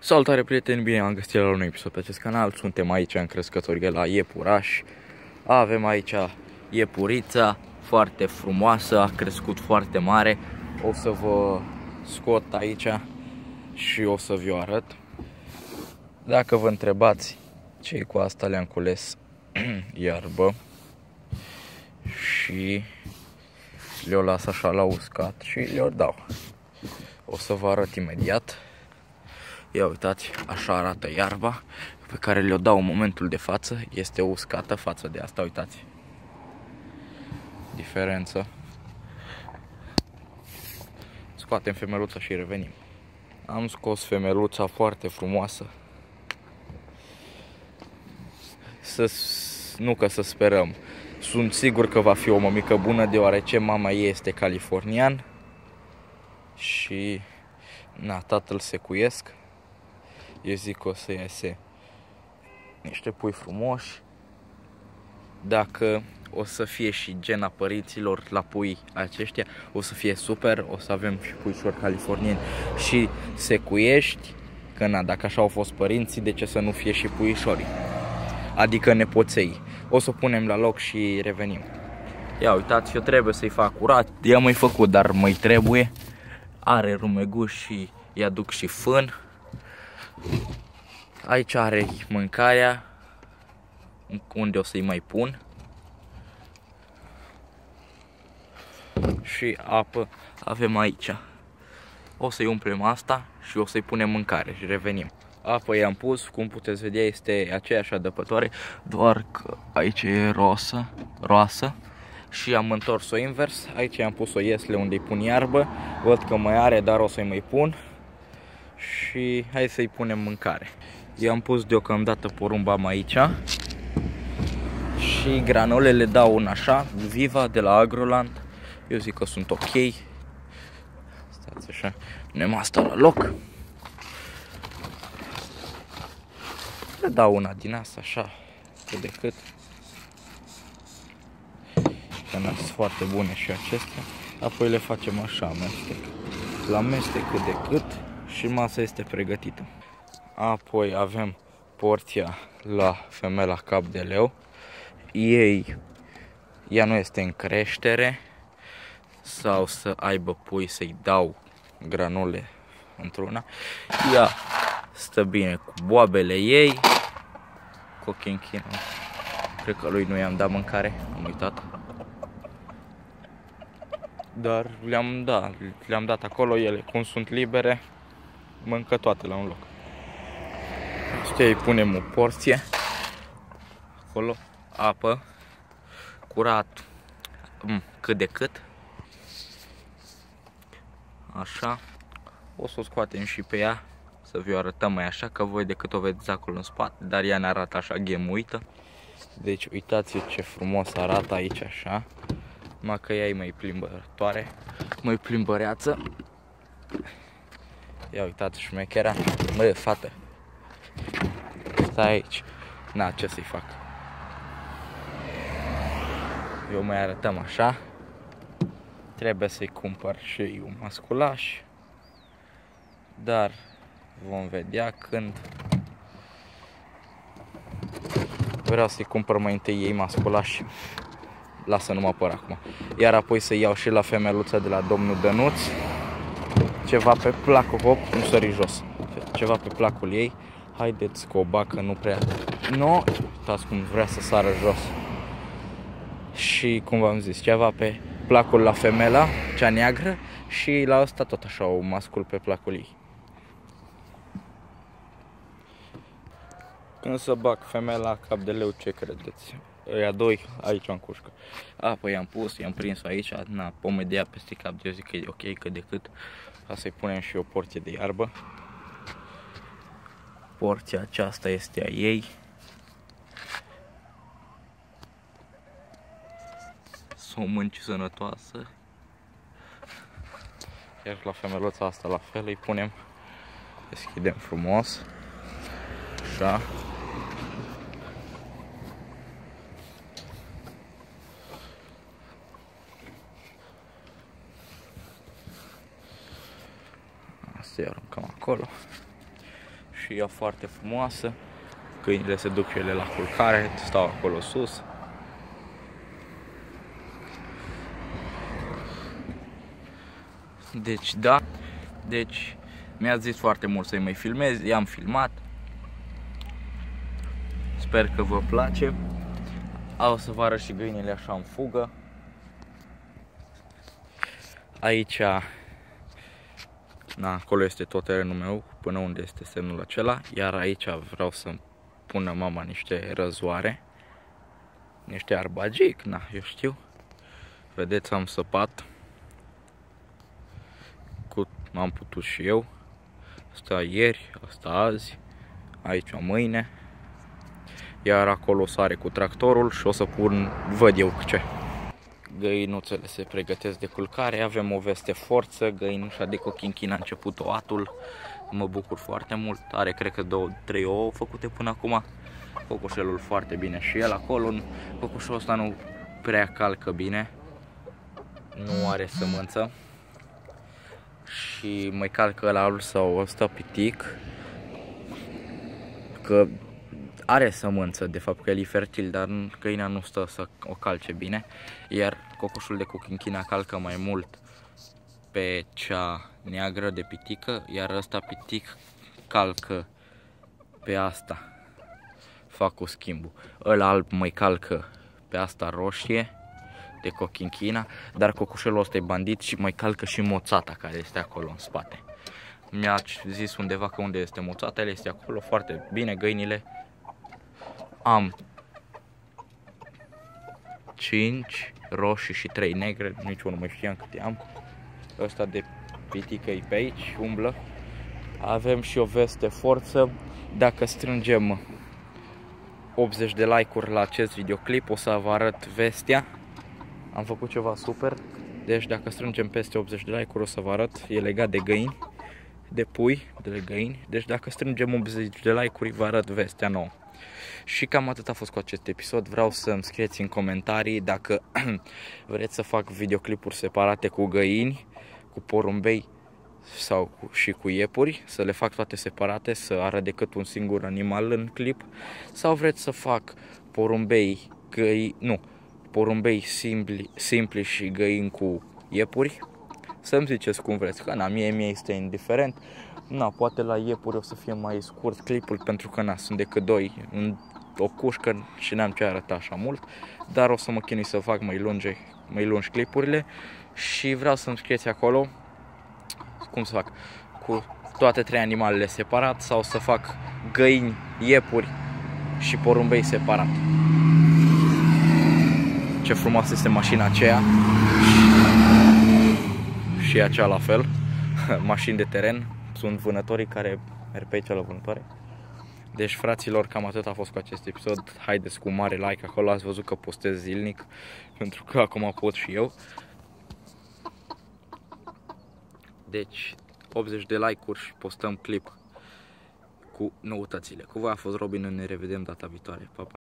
Salutare prieteni, bine am găsit la un nou episod pe acest canal. Suntem aici în crescătorie la iepuraș. Avem aici iepurița foarte frumoasă, a crescut foarte mare. O să vă scot aici și o să vi-o arăt. Dacă vă întrebați ce cu asta, le-am cules iarbă și le-o las așa la uscat și le-o dau. O să vă arăt imediat. Ia uitați, așa arată iarba pe care le-o dau în momentul de față. Este uscată față de asta, uitați. Diferență. Scoatem femeluța și revenim. Am scos femeluța foarte frumoasă. Nu că să sperăm. Sunt sigur că va fi o mămică bună, deoarece mama ei este californian. Și tatăl secuiesc. Eu zic că o să iese niște pui frumoși. Dacă o să fie și gena părinților la pui aceștia, o să fie super. O să avem și puișori californieni și secuiești. Că dacă așa au fost părinții, de ce să nu fie și puișorii? Adică nepoței. O să o punem la loc și revenim. Ia uitați, eu trebuie să-i fac curat. I-am mai făcut, dar mai trebuie. Are rumeguș și îi aduc și fân. Aici are mâncarea, unde o să-i mai pun. Și apă avem aici. O să-i umplem asta și o să-i punem mâncare și revenim. Apă i-am pus, cum puteți vedea este aceeași adăpătoare, doar că aici e roasă. Și am întors-o invers. Aici am pus o iesle unde îi pun iarbă. Văd că mai are, dar o să-i mai pun. Și hai să-i punem mâncare. I-am pus deocamdată porumbam aici. Și granolele dau un așa, Viva de la Agroland. Eu zic că sunt ok. Stați așa, punem asta la loc. Le dau una din asta așa, cât de cât. Că sunt foarte bune și acestea. Apoi le facem așa, amestec. La amestec cât de cât și masa este pregătită. Apoi avem porția la femela cap de leu. Ea nu este în creștere. Sau să aibă pui să-i dau granule într-una. Ea stă bine cu boabele ei. Cochinchinul. Cred că lui nu i-am dat mâncare, am uitat. Dar le-am dat acolo, ele cum sunt libere, mâncă toate la un loc. Astea îi punem o porție. Acolo, apă, curat, cât de cât. Așa. O să o scoatem și pe ea, să vi-o arătăm mai așa, că voi decât o vedeți acolo în spate, dar ea ne arată așa ghemuită. Deci uitați-vă ce frumos arată aici așa. Numai că ea e mai plimbătoare, mai plimbăreață. Ia uitați șmechera. Mă, fată, stai aici. Ce să-i fac? Eu mai arătăm așa. Trebuie să-i cumpăr și un masculaș. Dar vom vedea când. Vreau să-i cumpăr mai întâi ei masculaș. Lasă, nu mă apăr acum. Iar apoi să iau și la femeluța de la domnul Dănuț ceva pe placul, hop, nu sări jos. Ceva pe placul ei. Haideți că o bacă nu prea. Nu, uitați cum vrea să sară jos. Și cum v-am zis, ceva pe placul la femela, cea neagră. Și la asta tot așa, o mascul pe placul ei. Când să bag femela cap de leu, ce credeți? Ăia doi aici în cușcă. Apoi i-am pus, i-am prins aici, pomedea peste cap, eu zic că e ok, cât de cât. Ca să-i punem și o porție de iarbă. Porția aceasta este a ei. Să o mânci sănătoasă. Iar la femeluța asta la fel, îi punem, deschidem frumos. Așa. Asta îi aruncăm acolo. și ea foarte frumoasă. Câinile se duc și ele la culcare, stau acolo sus. Deci da, deci mi-a zis foarte mult să-i mai filmez, i-am filmat. Sper că vă place. O să vă arăt și găinile așa în fugă. Aici, acolo este tot terenul meu, până unde este semnul acela. Iar aici vreau să pună mama niște răzoare, niște arbagic, eu știu. Vedeți, am săpat. M-am putut și eu. Asta ieri, asta azi, aici mâine. Iar acolo sare cu tractorul și o să pun, văd eu ce. Găinuțele se pregătesc de culcare, avem o veste forță, găinușa de cochinchina a început oatul. Mă bucur foarte mult, are cred că 2-3 ouă făcute până acum. Cocoșelul foarte bine și el acolo, cocoșul ăsta nu prea calcă bine, nu are sămânță. Și mai calcă ăla sau ăsta pitic, că are sămânță, de fapt că el e fertil, dar găina nu stă să o calce bine. Iar cocoșul de cochinchina calcă mai mult pe cea neagră de pitică, iar ăsta pitic calcă pe asta. Fac cu schimbul. Ăla alb mai calcă pe asta roșie de cochinchina, dar cocoșelul ăsta e bandit și mai calcă și moțata care este acolo în spate. Mi-a zis undeva că unde este moțata, el este acolo, foarte bine. Găinile am 5 roșii și 3 negre, niciunul nu mai știam câte am. Ăsta de pitică e pe aici, umblă. Avem și o veste forță. Dacă strângem 80 de like-uri la acest videoclip, o să vă arăt vestea. Am făcut ceva super. Deci dacă strângem peste 80 de like-uri, o să vă arăt. E legat de găini, de pui, de găini. Deci dacă strângem 80 de like-uri, vă arăt vestea nouă. Și cam atât a fost cu acest episod. Vreau să-mi scrieți în comentarii dacă vreți să fac videoclipuri separate cu găini, cu porumbei sau și cu iepuri, să le fac toate separate, să arăt decât un singur animal în clip, sau vreți să fac porumbei, porumbei simpli și găini cu iepuri. Să-mi ziceți cum vreți, că mie este indiferent. Poate la iepuri o să fie mai scurt clipul, pentru că sunt decât doi în o cușcă și n-am ce arăta așa mult, dar o să mă chinui să fac mai lungi clipurile. Și vreau să-mi scrieți acolo cum să fac cu toate 3 animalele separat, sau să fac găini, iepuri și porumbei separat. Ce frumoasă este mașina aceea și aceea la fel. Mașini de teren, sunt vânătorii care merg pe aici la vânătoare. Deci fraților, cam atât a fost cu acest episod. Haideți cu mare like acolo, ați văzut că postez zilnic, pentru că acum pot și eu. Deci 80 de like-uri și postăm clip cu noutățile. Cu voi a fost Robin, ne revedem data viitoare. Pa, pa!